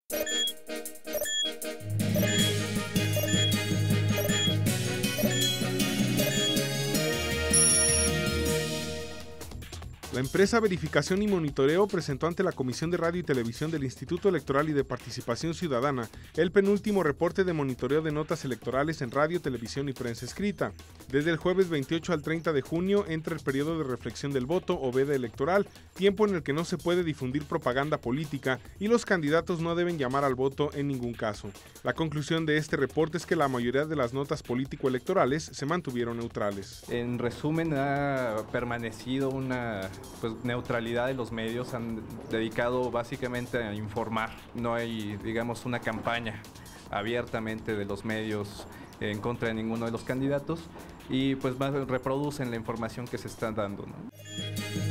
La empresa Verificación y Monitoreo presentó ante la Comisión de Radio y Televisión del Instituto Electoral y de Participación Ciudadana el penúltimo reporte de monitoreo de notas electorales en radio, televisión y prensa escrita. Desde el jueves 28 al 30 de junio entra el periodo de reflexión del voto o veda electoral, tiempo en el que no se puede difundir propaganda política y los candidatos no deben llamar al voto en ningún caso. La conclusión de este reporte es que la mayoría de las notas político-electorales se mantuvieron neutrales. En resumen, ha permanecido una neutralidad de los medios, han dedicado básicamente a informar. No hay, digamos, una campaña abiertamente de los medios en contra de ninguno de los candidatos y pues más reproducen la información que se está dando, ¿no?